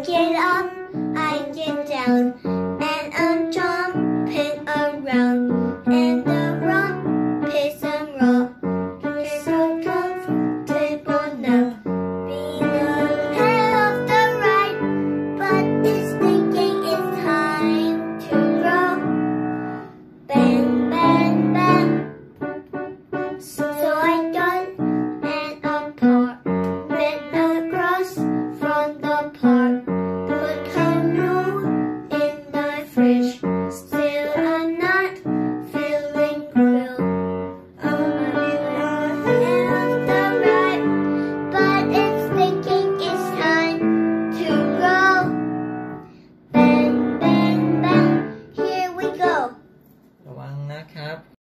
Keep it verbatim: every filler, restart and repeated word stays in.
get up, I get down, and I'm jumping around, and the rump is a roll. It's so comfortable now. Being ahead of the ride, but it's thinking it's time to grow. Bang, bang, bang. So I got and apart, went across from the park, put canoe in the fridge. Still I'm not feeling grilled. I'm ahead of the ride, but it's thinking it's time to grow. Bang, bang, bang. Here we go. ระวังนะครับ